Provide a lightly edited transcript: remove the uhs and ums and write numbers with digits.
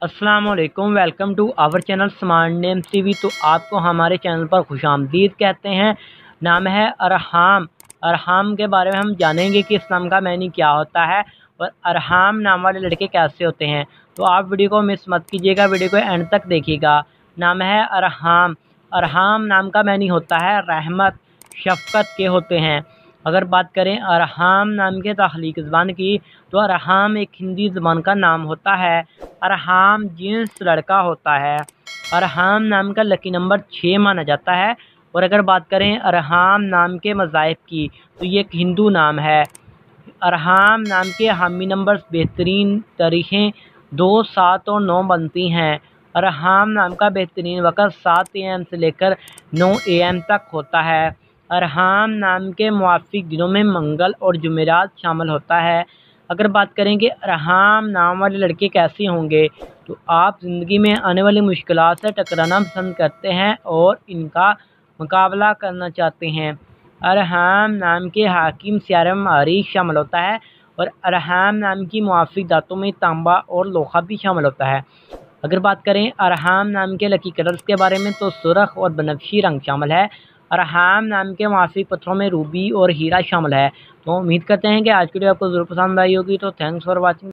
अस्सलाम वालेकुम, welcome to our channel Smart Names TV. तो आपको हमारे चैनल पर खुशामदीद कहते हैं। नाम है अरहाम। अरहाम के बारे में हम जानेंगे कि इस नाम का मैनी क्या होता है और अरहाम नाम वाले लड़के कैसे होते हैं। तो आप वीडियो को मिस मत कीजिएगा, वीडियो को एंड तक देखिएगा। नाम है अरहाम। अरहाम नाम का मैनी होता है रहमत, शफ़क़त के होते हैं। अगर बात करें अरहाम नाम के तख्लीक ज़बान की, तो अरहाम एक हिंदी ज़बान का नाम होता है। अरहाम जिन्स लड़का होता है। अरहाम नाम का लकी नंबर 6 माना जाता है। और अगर बात करें अरहाम नाम के मज़ाहिब की, तो ये एक हिंदू नाम है। अरहाम नाम के हामी नंबर्स बेहतरीन तारीखें 2, 7 और 9 बनती हैं। अरहाम नाम का बेहतरीन वक़्त 7 AM से लेकर 9 AM तक होता है। अरहाम नाम के मुवाफ़िक दिनों में मंगल और जुमेरात शामिल होता है। अगर बात करें कि अरहाम नाम वाले लड़के कैसे होंगे, तो आप ज़िंदगी में आने वाली मुश्किलात से टकराना पसंद करते हैं और इनका मुकाबला करना चाहते हैं। अरहाम नाम के हाकिम सियारा मरीख़ शामिल होता है और अरहाम नाम की मुवाफ़िक धातों में तांबा और लोहा भी शामिल होता है। अगर बात करें अरहाम नाम के लकी कलर्स के बारे में, तो सुर्ख और बनफशी रंग शामिल है। अरहाम नाम के मुवाफ़िक पत्थरों में रूबी और हीरा शामिल है। तो उम्मीद करते हैं कि आज की वीडियो आपको ज़रूर पसंद आई होगी। तो थैंक्स फॉर वॉचिंग।